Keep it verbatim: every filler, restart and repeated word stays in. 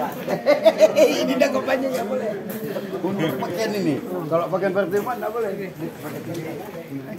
Ini dangkapannya nggak boleh. Untuk pakaian ini. Kalau pakaian Partai Ummat nggak boleh.